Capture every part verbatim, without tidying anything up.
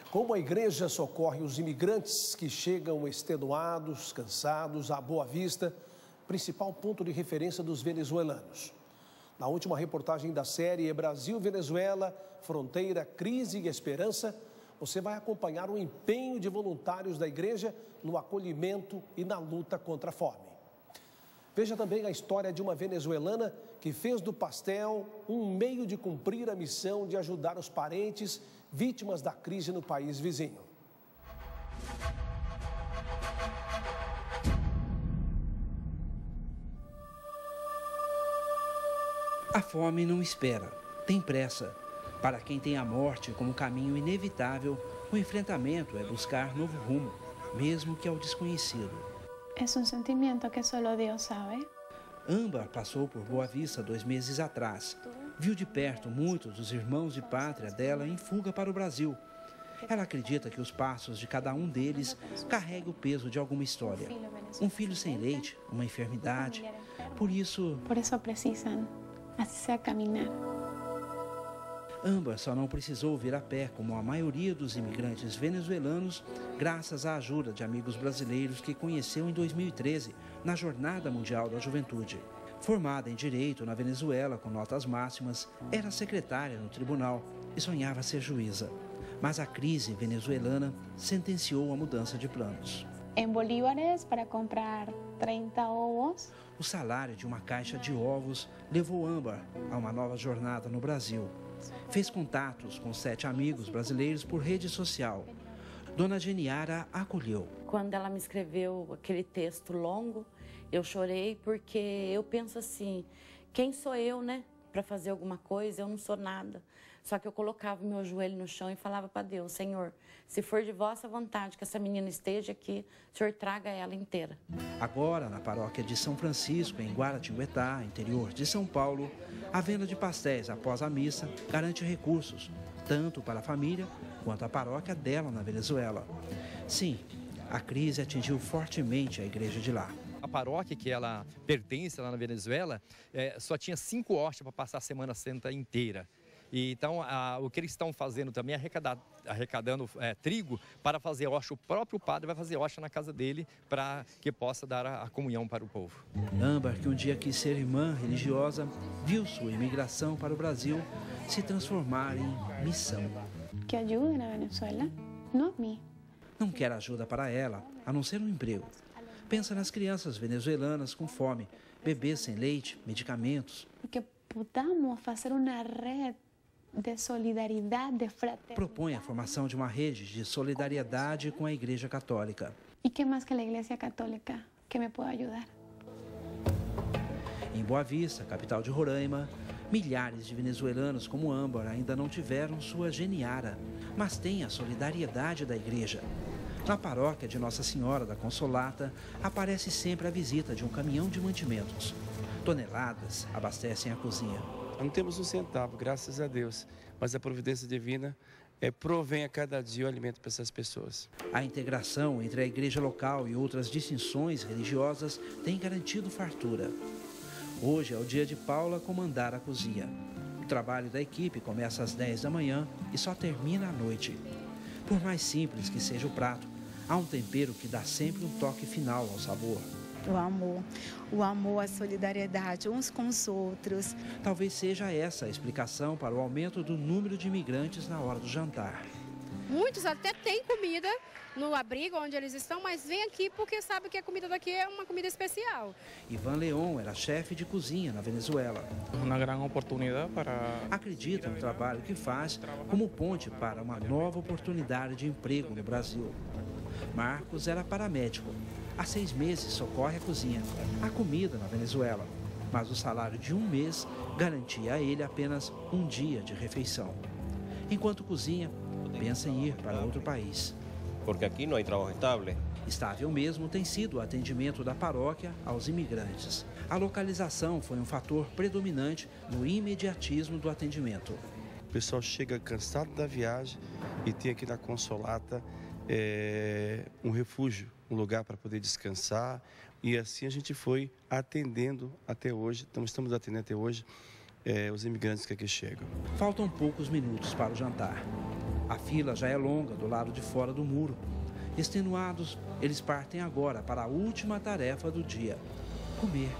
Como a igreja socorre os imigrantes que chegam extenuados, cansados, à Boa Vista, principal ponto de referência dos venezuelanos. Na última reportagem da série Brasil-Venezuela, Fronteira, Crise e Esperança, você vai acompanhar o empenho de voluntários da igreja no acolhimento e na luta contra a fome. Veja também a história de uma venezuelana que fez do pastel um meio de cumprir a missão de ajudar os parentes vítimas da crise no país vizinho. A fome não espera, tem pressa. Para quem tem a morte como caminho inevitável, o enfrentamento é buscar novo rumo, mesmo que ao desconhecido. É um sentimento que só Deus sabe. Âmbar passou por Boa Vista dois meses atrás. Viu de perto muitos dos irmãos de pátria dela em fuga para o Brasil. Ela acredita que os passos de cada um deles carregam o peso de alguma história. Um filho sem leite, uma enfermidade. Por isso... Por isso precisam, assim sea, caminhar. Âmbar só não precisou vir a pé, como a maioria dos imigrantes venezuelanos, graças à ajuda de amigos brasileiros que conheceu em dois mil e treze, na Jornada Mundial da Juventude. Formada em Direito na Venezuela com notas máximas, era secretária no tribunal e sonhava ser juíza. Mas a crise venezuelana sentenciou a mudança de planos. Em bolívares, para comprar trinta ovos. O salário de uma caixa de ovos levou Âmbar a uma nova jornada no Brasil. Fez contatos com sete amigos brasileiros por rede social. Dona Geniara acolheu. Quando ela me escreveu aquele texto longo, eu chorei porque eu penso assim, quem sou eu, né, para fazer alguma coisa? Eu não sou nada. Só que eu colocava o meu joelho no chão e falava para Deus, Senhor, se for de vossa vontade que essa menina esteja aqui, o Senhor traga ela inteira. Agora, na paróquia de São Francisco, em Guaratinguetá, interior de São Paulo, a venda de pastéis após a missa garante recursos, tanto para a família quanto a paróquia dela na Venezuela. Sim, a crise atingiu fortemente a igreja de lá. A paróquia que ela pertence lá na Venezuela é, só tinha cinco hóstias para passar a Semana Santa inteira. E, então, a, o que eles estão fazendo também é arrecadar, arrecadando é, trigo para fazer hóstia. O próprio padre vai fazer hóstia na casa dele para que possa dar a, a comunhão para o povo. Âmbar, que um dia quis ser irmã religiosa, viu sua imigração para o Brasil se transformar em missão. Que ajude na Venezuela, não a mim. Não quer ajuda para ela, a não ser um emprego. Pensa nas crianças venezuelanas com fome, bebês sem leite, medicamentos. Que podamos fazer uma rede de solidariedade, fraternidade. Propõe a formação de uma rede de solidariedade com a Igreja Católica. E que mais que a Igreja Católica que me pode ajudar? Em Boa Vista, capital de Roraima, milhares de venezuelanos como Âmbar ainda não tiveram sua geniara, mas têm a solidariedade da igreja. Na paróquia de Nossa Senhora da Consolata, aparece sempre a visita de um caminhão de mantimentos. Toneladas abastecem a cozinha. Não temos um centavo, graças a Deus, mas a providência divina é, provém a cada dia o alimento para essas pessoas. A integração entre a igreja local e outras distinções religiosas tem garantido fartura. Hoje é o dia de Paula comandar a cozinha. O trabalho da equipe começa às dez da manhã e só termina à noite. Por mais simples que seja o prato, há um tempero que dá sempre um toque final ao sabor. O amor, o amor, a solidariedade uns com os outros. Talvez seja essa a explicação para o aumento do número de imigrantes na hora do jantar. Muitos até têm comida no abrigo onde eles estão, mas vêm aqui porque sabem que a comida daqui é uma comida especial. Ivan Leon era chefe de cozinha na Venezuela. Uma grande oportunidade para... Acredita no trabalho que faz como ponte para uma nova oportunidade de emprego no Brasil. Marcos era paramédico. Há seis meses socorre a cozinha, a comida na Venezuela. Mas o salário de um mês garantia a ele apenas um dia de refeição. Enquanto cozinha, pensa em ir para outro país. Porque aqui não há trabalho estável. Estável mesmo tem sido o atendimento da paróquia aos imigrantes. A localização foi um fator predominante no imediatismo do atendimento. O pessoal chega cansado da viagem e tem aqui na Consolata é, um refúgio, um lugar para poder descansar. E assim a gente foi atendendo até hoje, então estamos atendendo até hoje é, os imigrantes que aqui chegam. Faltam poucos minutos para o jantar. A fila já é longa do lado de fora do muro. Extenuados, eles partem agora para a última tarefa do dia: comer.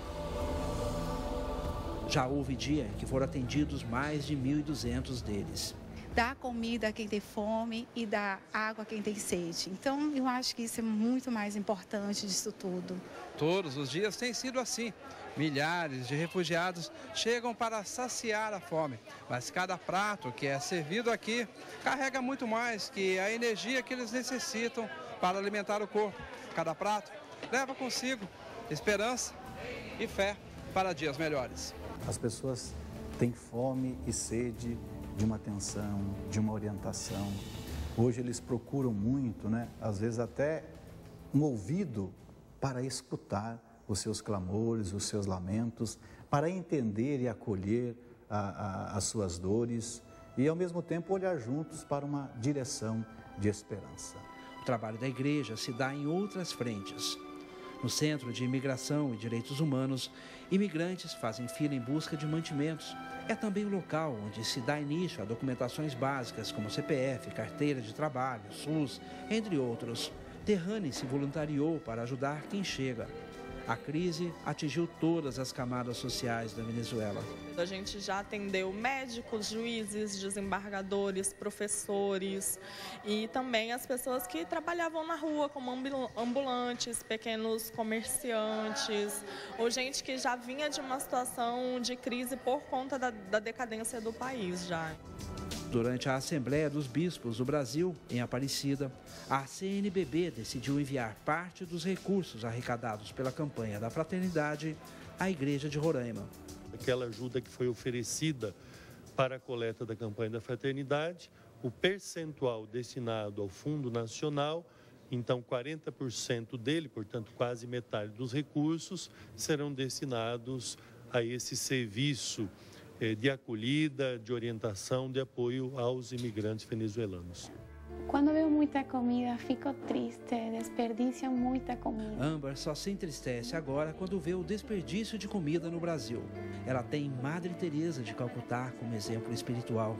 Já houve dia em que foram atendidos mais de mil e duzentos deles. Dar comida a quem tem fome e dar água a quem tem sede. Então, eu acho que isso é muito mais importante disso tudo. Todos os dias tem sido assim. Milhares de refugiados chegam para saciar a fome, mas cada prato que é servido aqui carrega muito mais que a energia que eles necessitam para alimentar o corpo. Cada prato leva consigo esperança e fé para dias melhores. As pessoas têm fome e sede de uma atenção, de uma orientação. Hoje eles procuram muito, né? Às vezes até um ouvido para escutar os seus clamores, os seus lamentos, para entender e acolher a, a, as suas dores e, ao mesmo tempo, olhar juntos para uma direção de esperança. O trabalho da igreja se dá em outras frentes. No Centro de Imigração e Direitos Humanos, imigrantes fazem fila em busca de mantimentos. É também o local onde se dá início a documentações básicas como C P F, carteira de trabalho, SUS, entre outros. Terrane se voluntariou para ajudar quem chega. A crise atingiu todas as camadas sociais da Venezuela. A gente já atendeu médicos, juízes, desembargadores, professores e também as pessoas que trabalhavam na rua como ambulantes, pequenos comerciantes ou gente que já vinha de uma situação de crise por conta da, da decadência do país já. Durante a Assembleia dos Bispos do Brasil, em Aparecida, a C N B B decidiu enviar parte dos recursos arrecadados pela campanha da Fraternidade à Igreja de Roraima. Aquela ajuda que foi oferecida para a coleta da campanha da Fraternidade, o percentual destinado ao Fundo Nacional, então quarenta por cento dele, portanto quase metade dos recursos, serão destinados a esse serviço de acolhida, de orientação, de apoio aos imigrantes venezuelanos. Quando vejo muita comida, fico triste, desperdiçam muita comida. Amber só se entristece agora quando vê o desperdício de comida no Brasil. Ela tem Madre Teresa de Calcutá como exemplo espiritual.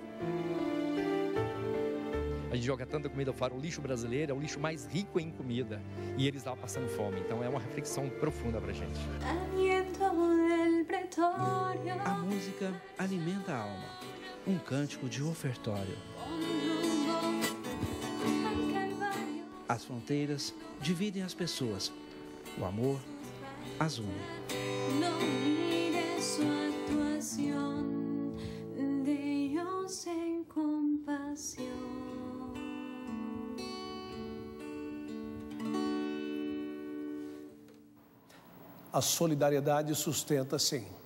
A gente joga tanta comida fora, o lixo brasileiro é o lixo mais rico em comida e eles lá passando fome, então é uma reflexão profunda pra gente. A música alimenta a alma, um cântico de ofertório. As fronteiras dividem as pessoas, o amor as une. A solidariedade sustenta, sim.